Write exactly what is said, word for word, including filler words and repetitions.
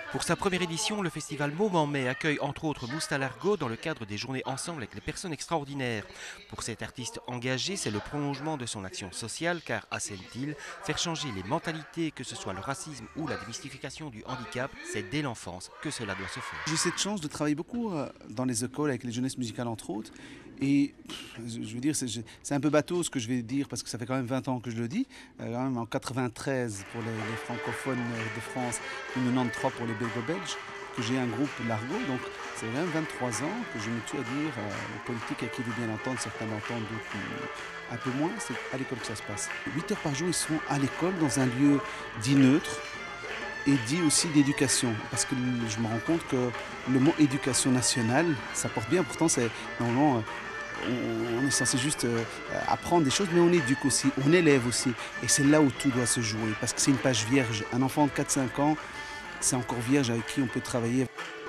Pour sa première édition, le festival Môme en mai accueille entre autres Moustalargo dans le cadre des journées ensemble avec les personnes extraordinaires. Pour cet artiste engagé, c'est le prolongement de son action sociale car, assène-t-il, faire changer les mentalités, que ce soit le racisme ou la démystification du handicap, c'est dès l'enfance que cela doit se faire. J'ai cette chance de travailler beaucoup euh, dans les écoles avec les jeunesses musicales entre autres. Et pff, je veux dire, c'est c'est un peu bateau ce que je vais dire parce que ça fait quand même vingt ans que je le dis. Euh, quand même en quatre-vingt-treize pour les, les francophones euh, de France, et quatre-vingt-treize pour les belgo-belges, que j'ai un groupe Largo. Donc c'est quand même vingt-trois ans que je me tue à dire euh, les politiques à qui veut bien entendre, certains l'entendent, d'autres euh, un peu moins. C'est à l'école que ça se passe. huit heures par jour, ils sont à l'école dans un lieu dit neutre et dit aussi d'éducation, parce que je me rends compte que le mot éducation nationale, ça porte bien, pourtant c'est normalement on, on est censé juste euh, apprendre des choses, mais on éduque aussi, on élève aussi, et c'est là où tout doit se jouer, parce que c'est une page vierge. Un enfant de quatre cinq ans, c'est encore vierge avec qui on peut travailler.